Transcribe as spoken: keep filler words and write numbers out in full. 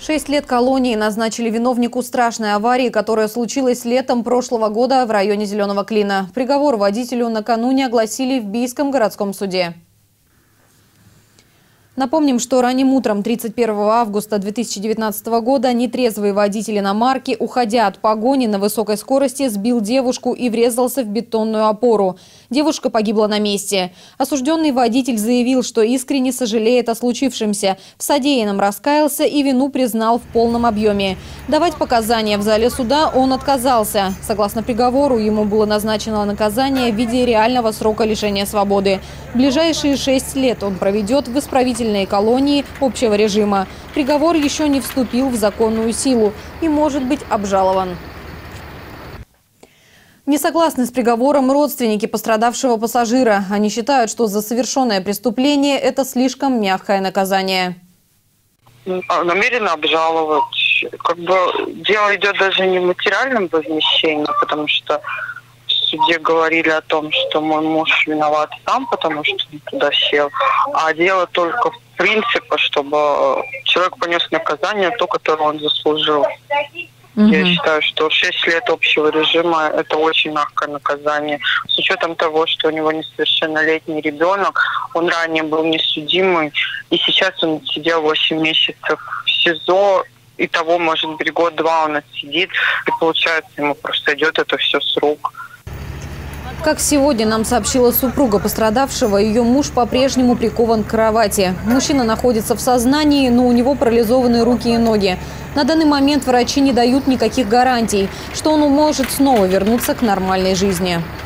Шесть лет колонии назначили виновнику страшной аварии, которая случилась летом прошлого года в районе Зеленого Клина. Приговор водителю накануне огласили в Бийском городском суде. Напомним, что ранним утром тридцать первого августа две тысячи девятнадцатого года нетрезвый водитель иномарки, уходя от погони на высокой скорости, сбил девушку и врезался в бетонную опору. Девушка погибла на месте. Осужденный водитель заявил, что искренне сожалеет о случившемся. В содеянном раскаялся и вину признал в полном объеме. Давать показания в зале суда он отказался. Согласно приговору, ему было назначено наказание в виде реального срока лишения свободы. Ближайшие шесть лет он проведет в исправительной колонии общего режима. Приговор еще не вступил в законную силу и может быть обжалован. Не согласны с приговором родственники пострадавшего пассажира. Они считают, что за совершенное преступление это слишком мягкое наказание. Намеренно обжаловать. Как бы дело идет даже не в материальном возмещении, потому что в суде говорили о том, что мой муж виноват сам, потому что он туда сел. А дело только в принципе, чтобы человек понес наказание, то, которое он заслужил. Mm-hmm. Я считаю, что шесть лет общего режима – это очень мягкое наказание. С учетом того, что у него несовершеннолетний ребенок, он ранее был несудимый, и сейчас он сидел восемь месяцев в СИЗО, и того, может быть, год-два он отсидит, и получается, ему просто идет это все с рук. Как сегодня нам сообщила супруга пострадавшего, ее муж по-прежнему прикован к кровати. Мужчина находится в сознании, но у него парализованы руки и ноги. На данный момент врачи не дают никаких гарантий, что он может снова вернуться к нормальной жизни.